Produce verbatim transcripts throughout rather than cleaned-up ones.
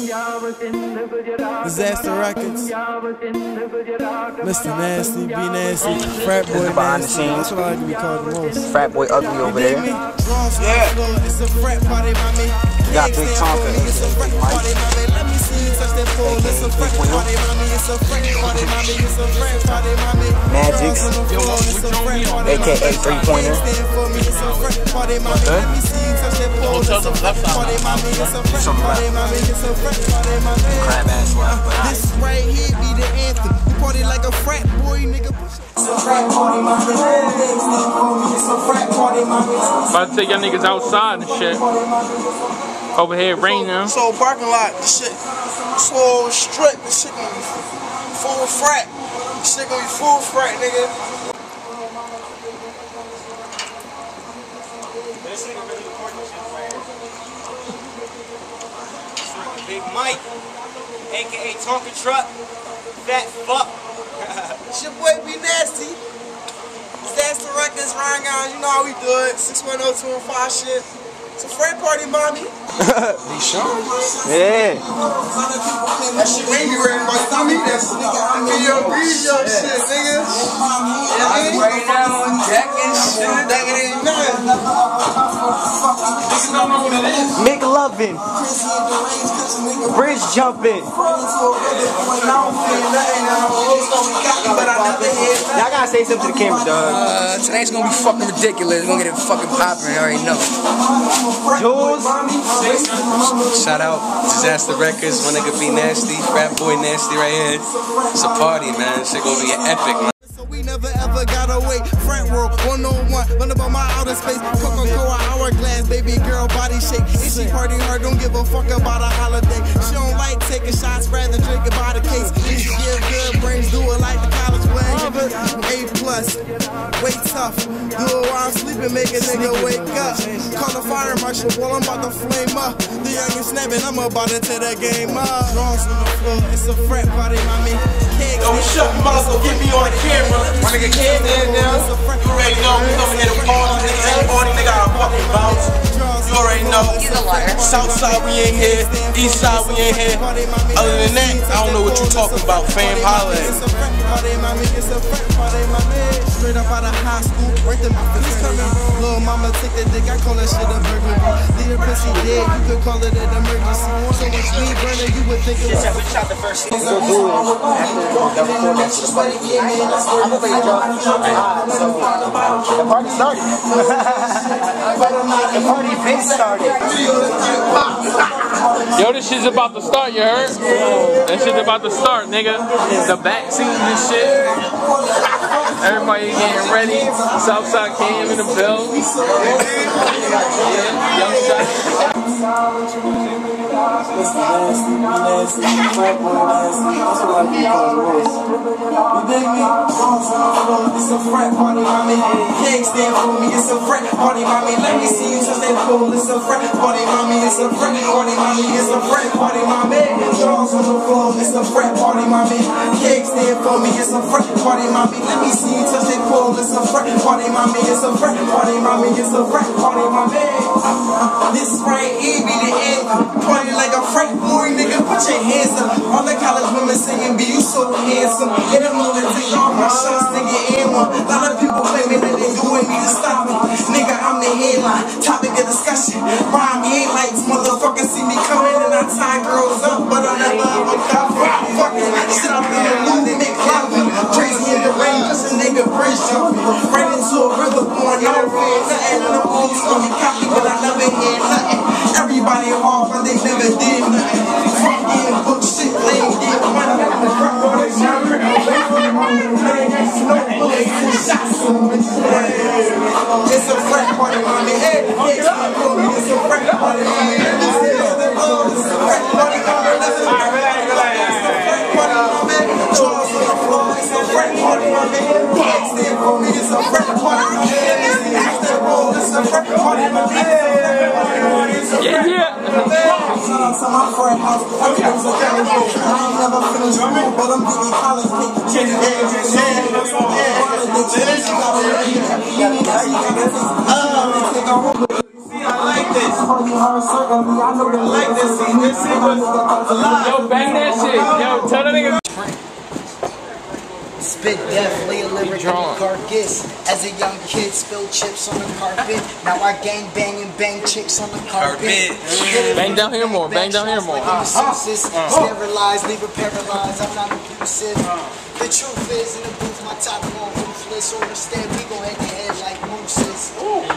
Disaster Records, Mister Nasty, B Nasty, Frat Boy behind the Nasty. scenes. That's what I like to be called the most. Frat Boy Ugly over there. Yeah. You got Big Tonka, Big Mike, Magic, aka Three Pointer. Okay. Some left. Crab ass left. This right here be the anthem. You party like a frat boy, nigga. It's a frat party, my It's a frat party, my About to take y'all niggas outside and shit. Over here, rain now. So parking lot, this shit, so strict. This shit gonna be full frat. This shit gonna be full frat, nigga. Big Mike, aka Tonka Truck, Fat Fuck. It's your boy B Nasty. Disaster Records, Ryan Guys, you know how we do it. six one zero two one five shit. It's a frat party, mommy. He sure? Yeah. That shit made me ready, boy. Tell me that shit, nigga. I'm in your breeze, your shit, nigga. Yeah, right now on deck and shit. That ain't nothing. Niggas don't know what it is. McLovin. Bridge jumping. Y'all gotta say something to the camera, dog. Uh, tonight's gonna be fucking ridiculous. We're gonna get it fucking popping, you already know. Jules. Shout out Disaster Records, one nigga B Nasty, Frat Boy Nasty right here. It's a party, man. Shit gonna be epic, man. We never ever got away. Frat world, one oh one. Learn about my outer space. Coca-Cola hourglass, baby girl body shape. If she party hard, don't give a fuck about a holiday. She don't like taking shots, rather drinking by the case. She give good brains, do it like the college way. A plus, way tough. Do it while I'm sleeping, make a nigga wake up. Call the fire marshal, while I'm about to flame up. The youngest snapping, I'm about to tear that game up. Draws on the floor, it's a frat party, mommy. Yo, shut your mouth, so get me on the camera. My nigga came in now. You already know we coming here to party, nigga. Ain't party, nigga, I fucking bounce. You already know. He's a liar. South side, we ain't here. East side, we ain't here. Other than that, I don't know what you talking about, fam. Holla at me. Straight up out of high school, right to my fist coming. Little mama take that dick, I call that shit a burglary. Leave a pussy dead, you could call it an emergency. So much weed burner, you would think it was. We shot the first thing. We'll do it after the recording after the party. I'm gonna play drunk. So the party started. The party been started. Yo, this shit's about to start, you heard? That shit's about to start, nigga. The back scenes and shit. Everybody getting ready. Southside came in the bill. Yeah, young shot. Mister Nasty, B Nasty, Frat Boy Nasty. That's what I like to call the most. You dig me? It's a frat party, mommy. Can't stand for me. It's a frat party, mommy. Let me see you touch that pole. It's a frat party, mommy. It's a frat party, mommy. It's a frat party, mommy. Draws on the floor. It's a frat party, mommy. Can't stand for me. It's a frat party, mommy. Let me see you touch that pole. It's a frat party, mommy. It's a frat party, mommy. It's a frat party, mommy. This right here be the end. Party like a frat boy, nigga. Put your hands up. All the college women singing, be you so handsome. They don't know that take all my shots, nigga, and one. A lot of people claiming that they doing me to stop me. Nigga, I'm the headline. Topic of discussion. Rhyme ain't lights. Motherfuckers see me coming and I tie girls up, but I never ever got fucking shit up in the mood, they make love me. Crazy in the rain, just a nigga bridge jumping. Right into a river born, y'all fear nothing. And the police gonna be cocky, but I never hear nothing. Everybody hard, but they never did nothing. Fuck getting book shit, they ain't get money. It's a frat party, mommy. Hey, it's a frat party, mommy. It's a frat party, mommy. It's a frat party, mommy. It's a frat party, mommy. Draws on the floor. It's a frat party, mommy. Can't stand for me. It's a frat party, mommy. It's a frat party, mommy. Yeah, yeah. Shout out to my frat house. Everything's a family boat. I ain't never finished school, but I'm getting college cake. Change the game, change the game. See, I like this. I like this scene. This scene was alive. Yo, bang that shit. Yo, tell that nigga. Spit deathly a lyric in the carcass. As a young kid, spilled chips on the carpet. Now I gang bang and bang chicks on the carpet. Bang down here more. Bang down here more. Uh, uh, Sterilized, leave her paralyzed. I'm not abusive. The truth is, in the booth, my top on ruthless. Or instead, we go head to head like mooses.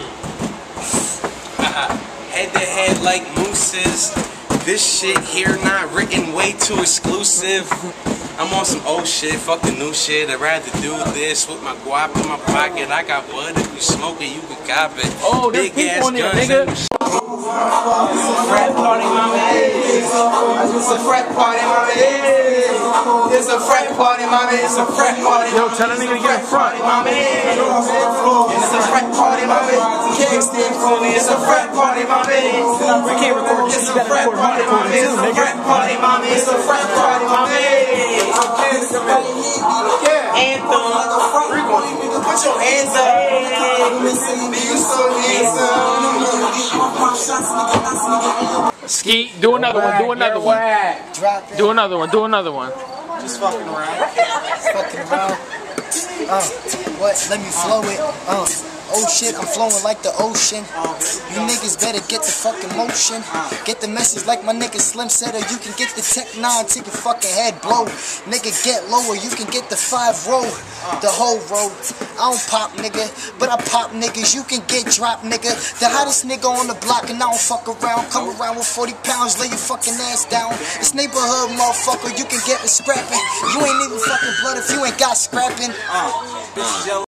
Head to head like mooses. This shit here not written, way too exclusive. I'm on some old shit, fuck the new shit. I'd rather do this with my guap in my pocket. I got bud, if you smoke it, you can cop it. Oh, there's big ass people in there, guns. nigga. Frat party, mama, it's a frat party, mama, it's a frat party, mama, it's a frat party. Yo, tell that nigga to get in front. It's a frat party, mama. Can't stand for me. It's a frat party, mama. We can't record this. It's a frat party, mama. It's a frat party, mama. It's a frat party, mama. Anthem. Put your hands up. You so handsome. Skeet, do another one. Do another one. Do another one. Do another one. Just fucking around. Just fucking around. Uh, what? Let me flow it. Uh, oh shit, I'm flowing like the ocean. You niggas better get the fucking motion. Get the message like my nigga Slim said, or you can get the Tech nine till your fucking head blow. Nigga, get lower, you can get the five row, the whole road. I don't pop, nigga, but I pop niggas. You can get dropped, nigga. The hottest nigga on the block, and I don't fuck around. Come around with forty pounds, lay your fucking ass down. It's neighborhood, motherfucker, you can get the scrapping. You ain't even fucking blood if you ain't got scrapping.